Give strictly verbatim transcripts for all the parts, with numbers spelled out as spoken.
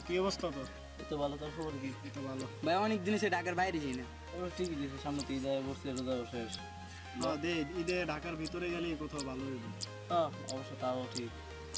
কি অবস্থা তোর? তো ভালো, তোর খবর কি? তো ভালো ভাই অনেক দিনে ঢাকার বাইরে যাই না। ঠিকই দিয়েছে, সামনে তো ঈদ বসছে, রোজা শেষ। হ্যাঁ দে, ঈদে ঢাকার ভিতরে গেলে কোথাও ভালো হইব। হ্যাঁ অবশ্য তাও ঠিক।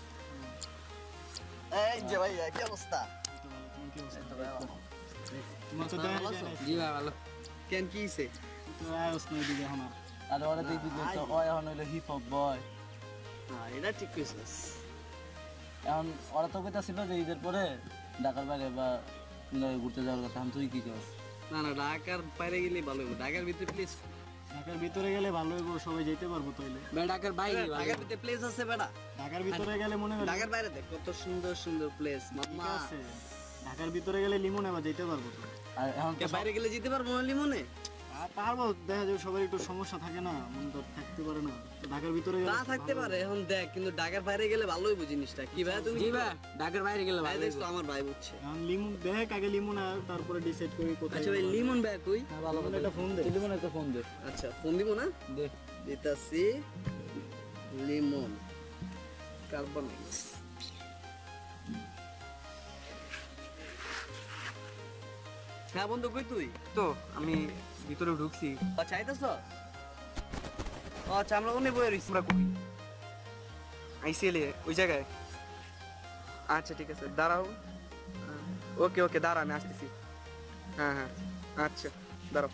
এই যে ভাই কি অবস্থা? তো ভালো, তোমার কি অবস্থা? তো ভাই তোমার তো দেখা যায় না। জি ভাই ভালো। কেন কি হইছে? তো আয়স না দিকে এখন আর। আর ওরা দেখবি যে তো ওই এখন হইলো হিপ হপ বয়। হ্যাঁ এটা ঠিক কইছিস। এখন ওরা তো কইতাছিল যে ঈদের পরে ঢাকার বাইরে বা ঘুরতে যাওয়ার কথা। এখন তুই কি কস? না না ঢাকার বাইরে গেলে ভালো হবে। ঢাকার ভিতরে প্লেস ঢাকার ভিতরে গেলে ভালো হইব, সবাই যেতে পারবো তাইলে। বেটা ঢাকার বাইরে ঢাকার ভিতরে প্লেস আছে বেটা। ঢাকার ভিতরে গেলে মনে হয় ঢাকার বাইরে দেখ কত সুন্দর সুন্দর প্লেস ঠিক মামা। আছে। ঢাকার ভিতরে গেলে লিমন আবার যেতে পারবো তো। আর এখন কে বাইরে গেলে যেতে পারবো না লিমনে? আর পারবো, দেখা যাবে সবার একটু সমস্যা থাকে না, মন তো থাকতে পারে না। তো ঢাকার ভিতরে গেলে না থাকতে পারে এখন দেখ, কিন্তু ঢাকার বাইরে গেলে ভালো হইব জিনিসটা। কি ভাই তুমি? জি ভাই ঢাকার বাইরে গেলে ভাই ভালো দেখছো আমার ভাই বুঝছে। এখন লিমন দেখ, আগে লিমন আর তারপরে ডিসাইড করি কোথায়। আচ্ছা ভাই লিমন ভাই কই? হ্যাঁ, ভালো লিমন একটা ফোন দে। তুই মনে একটা ফোন দে আচ্ছা ফোন দিব না? দে। দিতাছি লিমন কার্বনেক্স। হ্যাঁ বন্ধু কই তুই? তো আমি ভিতরে ঢুকছি। আচ্ছা আইতাছ? আচ্ছা আমরা ওখানে বয়ে রইছি। আমরা কই আইসিএলে ওই জায়গায়? আচ্ছা ঠিক আছে দাঁড়াও। ওকে ওকে দাঁড়া আমি আসতেছি। হ্যাঁ হ্যাঁ আচ্ছা দাঁড়াও।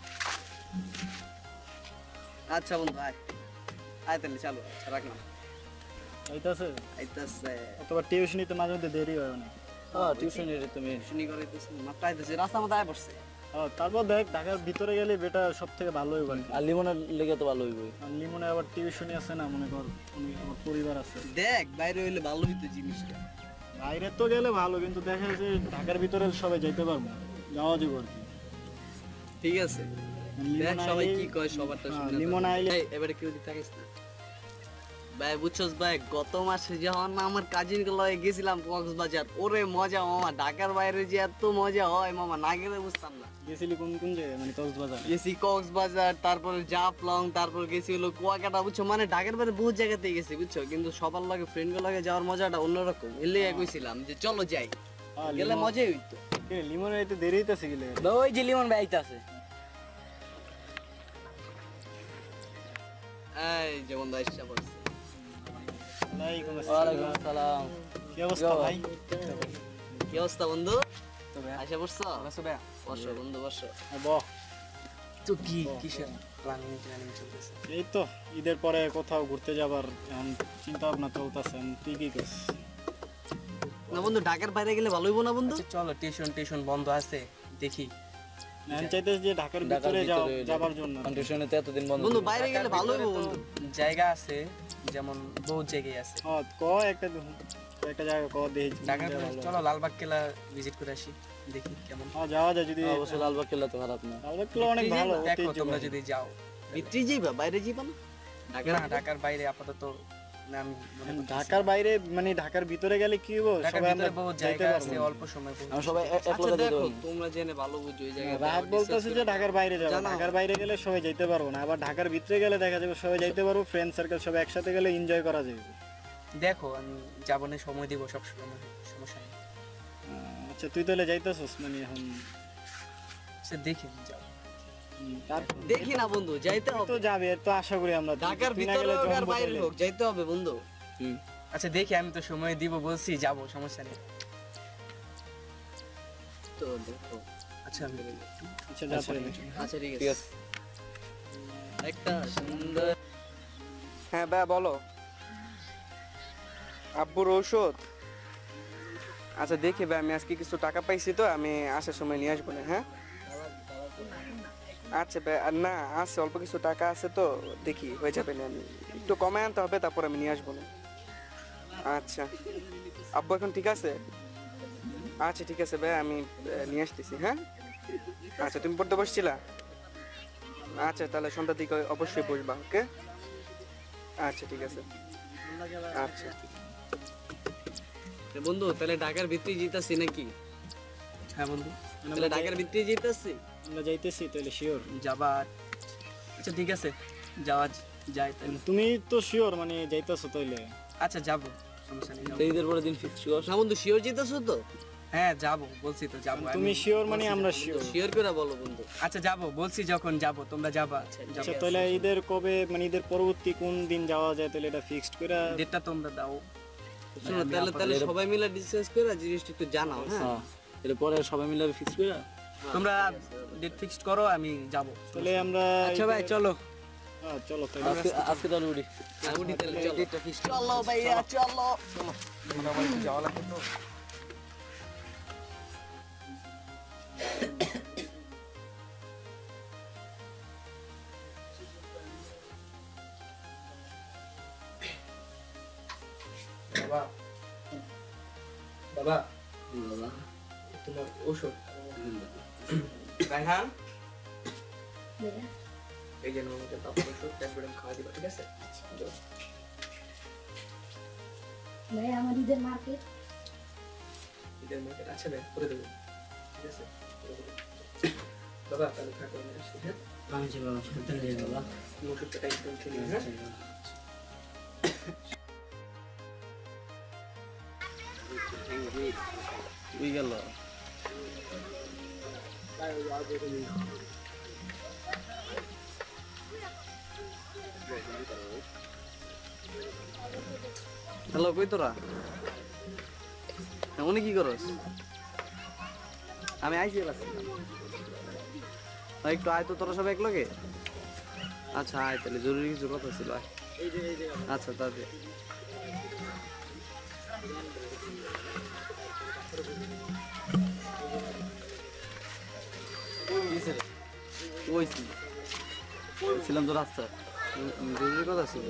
আচ্ছা বন্ধু আয় আয় তাহলে চালু। আচ্ছা রাখলাম। আইতাছে আইতাছে অথবা টিউশনিতে মাঝে মধ্যে দেরি হয় অনেক। হ্যাঁ টিউশনে তুমি শুনি করে দিতেছি মাত্র আইতাছে রাস্তা মতো আয় পড়ছে। হ্যাঁ, তারপর দেখ ঢাকার ভিতরে গেলে বেটা সব থেকে ভালো হইব আর কি। আর লিমনের লেগে তো ভালো হইবই। আর লিমনে আবার টিউশনি আছে না, মনে কর অনেক আমার পরিবার আছে। দেখ বাইরে হইলে ভালো হইতো জিনিসটা। বাইরে তো গেলে ভালো, কিন্তু দেখা যাচ্ছে ঢাকার ভিতরে সবাই যেতে পারবো না, যাওয়া যাবো আর কি। ঠিক আছে দেখ লিমন সবাই আইলে- কি কয় সবারটা হ্যাঁ, শুনে লিমন আইলে এই এবারে কেউ দিতে থাকিস না ভাই। বুঝছস ভাই গত মাসে যখন আমার কাজিন গুলো গেছিলাম কক্সবাজার, ওরে মজা মামা। ঢাকার বাইরে যে এত মজা হয় মামা, না গেলে বুঝতাম না। গেছিলি কোন কোন জায়গায়, মানে কক্সবাজার? গেছি কক্সবাজার, তারপরে জাফলং, তারপর গেছি হলো কুয়াকাটা, বুঝছো? মানে ঢাকার বাইরে বহুত জায়গাতে গেছি বুঝছো, কিন্তু সবার লাগে ফ্রেন্ড গুলো লাগে যাওয়ার মজাটা অন্যরকম। এলে কইছিলাম যে চলো যাই, হ্যাঁ, গেলে লিমন- মজাই হইতো। এ, লিমন আইতে দেরি হইতাছে গেলে। ওই যে লিমন ভাই আইতাছে। এই যে বন্ধু আইসা পড়ছে। ওয়ালাইকুম ওয়ালাইকুম আসসালাম। আসসালাম। কি অবস্থা ভাই? কি অবস্থা বন্ধু? তো ভাই আইসা পড়ছো? বসো ভাই। বসো বন্ধু বসো। হ্যাঁ, বহ। তো কি কিসের প্ল্যানিং প্ল্যানিং চলতেছে? এই তো ঈদের পরে কোথাও ঘুরতে যাবার এখন চিন্তা ভাবনা চলতেছে। তুই কি করছিস? না বন্ধু ঢাকার বাইরে গেলে ভালো হইব না বন্ধু? আচ্ছা চলো টিউশন টিউশন বন্ধ আছে দেখি। আমি চাইতেছি যে ঢাকার ঢাকার ভিতরে যাও ভিতরে যাবার জন্য। টিউশনে তো এতদিন বন্ধ বন্ধু ছিল। বাইরে গেলে ঢাকার ভালো হইব ভিতরে তো বন্ধু। জায়গা আছে, যেমন বহুত জায়গায় আছে। হ্যাঁ, ক একটা একটা জায়গা ক দেখি। ঢাকার ভিতরে চলো লালবাগ কেলা ভিজিট করে আসি, দেখি কেমন। হ্যাঁ, যাওয়া যায় যদি। অবশ্যই লালবাগ কেল্লা তো খারাপ না। তাহলে তো অনেক ভালো। দেখো ঐতিহ্য তোমরা ভালো। যদি যাও। ভিতরে যাইবা বাইরে যাইবা না? ঢাকার না ঢাকার বাইরে আপাতত না, আমি মনে করতেছি। ঢাকার বাইরে মানে ঢাকার ভিতরে গেলে কি হবো, ঢাকার সবাই আমরা ভিতরে বহুত যাইতে জায়গা পারবো আছে, না। অল্প সময় বহুত- আমরা সবাই এক- এক আচ্ছা লগে যেতে দেখো পারবো। তোমরা জেনে ভালো বুঝো এই জায়গায়। রাত বলতেছে যে ঢাকার বাইরে যাবো। জানো। ঢাকার বাইরে গেলে সবাই যাইতে পারবো না, আবার ঢাকার ভিতরে গেলে দেখা যাবে সবাই যাইতে পারবো। ফ্রেন্ড সার্কেল সবাই একসাথে গেলে এনজয় করা যাবে। দেখো আমি যাবো না, সময় দিব সব সময়, সমস্যা নেই। আহ, আচ্ছা তুই তাহলে যাইতেছস মানে এখন? সে দেখি যাও। হুম, তার- দেখি না বন্ধু যাইতে তুই হবে। তো যাবে, এর তো আশা করি আমরা। ঢাকার তুই না ভিতরে গেলে হোক আর জমবো বাইরে তাইলে। হোক যাইতে হবে বন্ধু। আচ্ছা দেখি, আমি তো সময় দিব বলছি, যাবো সমস্যা নেই। তো দেখো আচ্ছা আমি আচ্ছা যা তাহলে। আচ্ছা ঠিক ঠিক আছে। আছে। একটা সুন্দর হ্যাঁ বা বলো। আব্বুর ঔষধ? আচ্ছা দেখি ভাই, আমি আজকে কিছু টাকা পাইছি তো, আমি আসার সময় নিয়ে আসবো না। হ্যাঁ আচ্ছা ভাই, আর না আছে অল্প কিছু টাকা আছে তো, দেখি হয়ে যাবে না, আমি একটু কমে আনতে হবে, তারপর আমি নিয়ে আসবো না। আচ্ছা আব্বু এখন ঠিক আছে? আচ্ছা ঠিক আছে ভাই, আমি আহ, নিয়ে আসতেছি। হ্যাঁ আচ্ছা তুমি পড়তে বসছিলা? আচ্ছা তাহলে সন্ধ্যার দিকে অবশ্যই বসবা। ওকে আচ্ছা ঠিক আছে। আচ্ছা বন্ধু তাহলে ঢাকার ভিতরে যেতেছি নাকি? হ্যাঁ বন্ধু তাহলে ঢাকার ভিতরে যেতেছি। আমরা যাইতেছি তাহলে শিওর? যাবা? আচ্ছা ঠিক আছে, যাওয়া যায় তাহলে। তুমি তো শিওর মানে যাইতেছো তাইলে? আচ্ছা যাবো, সমস্যা নেই, যাবো। তো ঈদের পরে দিন ফিক্স কর। না বন্ধু শিওর যেতেছো তো? হ্যাঁ যাবো, বলছি তো যাবো। তুমি শিওর মানে আমরা শিওর। শিওর করে বলো বন্ধু। আচ্ছা যাবো, বলছি যখন যাবো তোমরা যাবা। আচ্ছা তাহলে ঈদের কবে মানে ঈদের পরবর্তী কোন দিন যাওয়া যায় তাহলে এটা ফিক্সড করে ডেটটা তোমরা দাও। শোনো তাহলে তাহলে সবাই মিলে ডিসকাস করে জিনিসটা একটু জানাও। হ্যাঁ হ্যাঁ এরপরে সবাই মিলে ফিক্স করে তোমরা ডেট ফিক্সড করো, আমি যাবো। তাহলে আমরা আচ্ছা ভাই চলো। হ্যাঁ, চলো তাহলে আজকে আজকে তাহলে উঠি উঠি তাহলে চলো। চলো ভাইয়া চলো। যাওয়া লাগবে তো। বাবা বাবা তোমার ওষুধ রায়হান এই যে আমাকে বাবা ওষুধ ট্যাবলেট খাওয়া দিবা ঠিক আছে ভাই আমার ঈদের মার্কেট ঈদের মার্কেট আছে ভাই করে দেবো ঠিক আছে বাবা তাহলে থাকো আমি আসছি হ্যাঁ আমি যে বাবা সাথে নিয়ে বাবা ওষুধটা টাইম টাইম খেয়ে হ্যাঁ তুই গেল হ্যালো কই তোরা? উনি কি করস? আমি আইসি আসছিলাম। একটু আয় তো তোরা সব এক লগে। আচ্ছা আয় তাহলে জরুরি কিছু কথা ছিল আয়। আচ্ছা তাহলে ওই ছিল ছিলাম তো রাস্তা জরুরি কথা ছিল।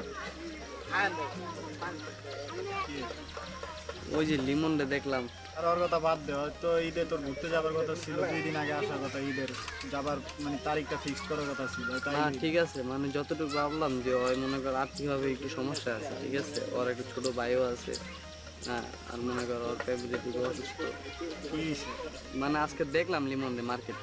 ওই যে লিমনটা দেখলাম। আর ওর কথা বাদ দে, হয়তো ঈদে তোর ঘুরতে যাবার কথা ছিল, দুই দিন আগে আসার কথা, ঈদের যাবার মানে তারিখটা ফিক্সড করার কথা ছিল। তাই হ্যাঁ ঠিক আছে, মানে যতটুকু ভাবলাম যে ওই মনে কর আর্থিকভাবে একটু সমস্যা আছে, ঠিক আছে, ওর একটা ছোট ভাইও আছে, হ্যাঁ, আর মনে কর ওর ফ্যামিলি থেকে অসুস্থ, কি হইছে? মানে আজকে দেখলাম লিমনদে মার্কেটে।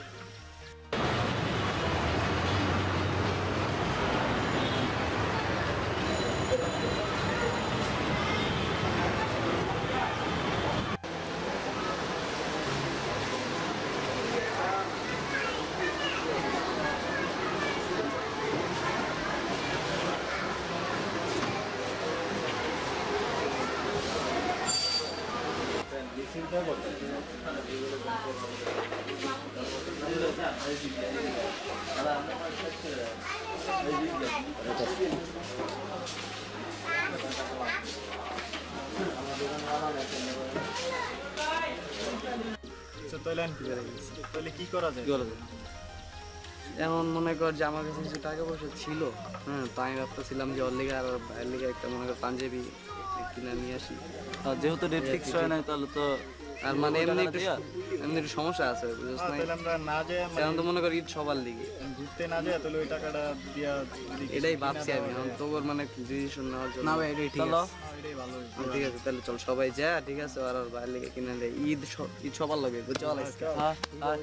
আচ্ছা, তাহলে আমি কি করে গেছি? তাহলে কি করা যায়? এখন মনে কর যে আমার কাছে কিছু টাকা পয়সা ছিল, হ্যাঁ, তো আমি ভাবতেছিলাম যে ওর লেগে আর ওর ভাইয়ের লেগে একটা মনে কর পাঞ্জাবি কিনে নিয়ে আসি। আর যেহেতু ডেট ফিক্স হয় নাই তাহলে তো আর মানে এমনি একটু এমনি একটু সমস্যা আছে, বুঝছ হ্যাঁ, না? তাহলে আমরা না যাই, এখন তো মনে কর ঈদ সবার লিগে, ঘুরতে না যাই, তাহলে ওই টাকাটা দিয়া যদি কিছু এটাই কিনা ভাবছি আমি। দেওয়া এখন যায়। তোর মানে ডিসিশন নেওয়ার জন্য। না ভাই এটাই ঠিক চলো আছে। হ্যাঁ, এটাই ভালো হইছে। ঠিক আছে তাহলে চল সবাই যা, ঠিক আছে, আর ওর ভাইয়ের লেগে কিনে দেয়, ঈদ স- ঈদ সবার লগে, বুঝছো? আচ্ছা, হ্যাঁ হ্যাঁ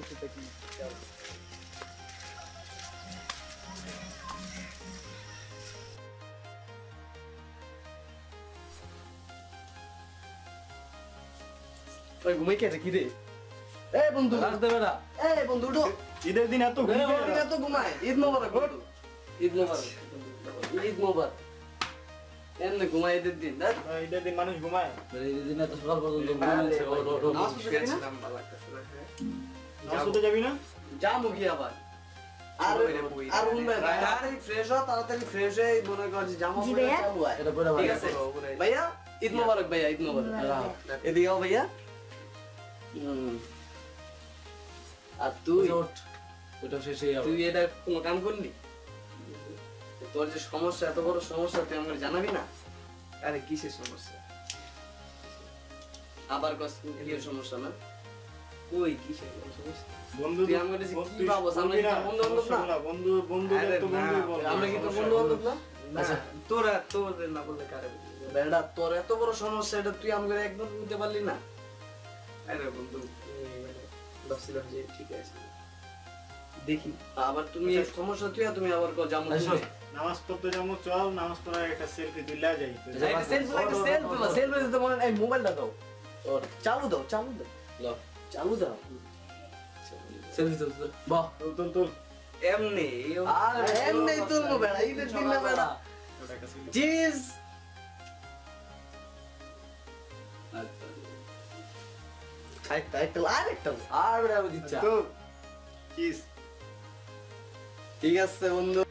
ওই ঘুমাই কে কি রে? এই বন্ধু, রাখ দেবে না এই বন্ধু উঠো। ঈদের দিন এত ঘুরতে এই এত ঘুমায়। ঈদ মোবারক বন্ধু। ঈদ মোবারক। ঈদ মোবারক। এমনি ঘুমায় ঈদের দিন, দেখ। হ্যাঁ, ঈদের দিন মানুষ ঘুমায়। এই দিনে তো সকাল পর্যন্ত ঘুমাচ্ছে ও ও ও নামাজ পড়তে যাবি না? নামাজ পড়তে যাবি না? যাবো কি আবার? আর আর উনবে তাড়াতাড়ি ফ্রেশ হ, তাড়াতাড়ি ফ্রেশ হয়ে মনে কর যে জামা জি পরে ভাইয়া। চালু হয়। এটা পরে ঠিক আছে ভাইয়া, ঈদ মোবারক ভাইয়া, ঈদ মোবারক। এদিকে আও ভাইয়া। হুম। আর তুই ওঠ ওটা শেষে যাবে তুই এটা কোনো কাম করলি? তোর যে সমস্যা, এত বড় সমস্যা, তুই আমাকে জানাবি না? আরে কিসের সমস্যা? আবার কস কি সমস্যা না? কই কিসের কোনো সমস্যা? বন্ধু তুই আমার কাছে বন্ধু- কি ভাবছ? আমরা কি তোর বন্ধু বান্ধব না? বন্ধু বন্ধুদের আরে তো না, বন্ধুই বলবো। আমরা কি তোর বন্ধু বান্ধব না? আচ্ছা তোরা তোদের না বললে কারে বলবি? বেটা, তোর এত বড় সমস্যা, এটা তুই আমাকে একদম বুঝতে পারলি না? আরে বন্ধু এই মানে ভাবছিলাম যে ঠিক আছে দেখি। আবার তুমি এই সমস্যা তুই আর তুমি আবার কো জামু আচ্ছা, তুমি। নামাজ পড়তে যাবো, চল নামাজ পড়ার একটা সেলফি তুললা যাই। এই সেলফি লাগে, সেলফি না, সেলফি দিতে মনে এই মোবাইলটা দাও। ওর চালু দাও, চালু দাও। চালু দাও সেলফি তুল তুল। বাহ তুল তুল তুল এমনি আর এমনি তুলবো বেড়া ঈদের দিন না বেড়া চিজ আরেকটা আরেকটা আরেকটা আর বেড়াবো দিচ্ছা তুল কিস ঠিক আছে বন্ধু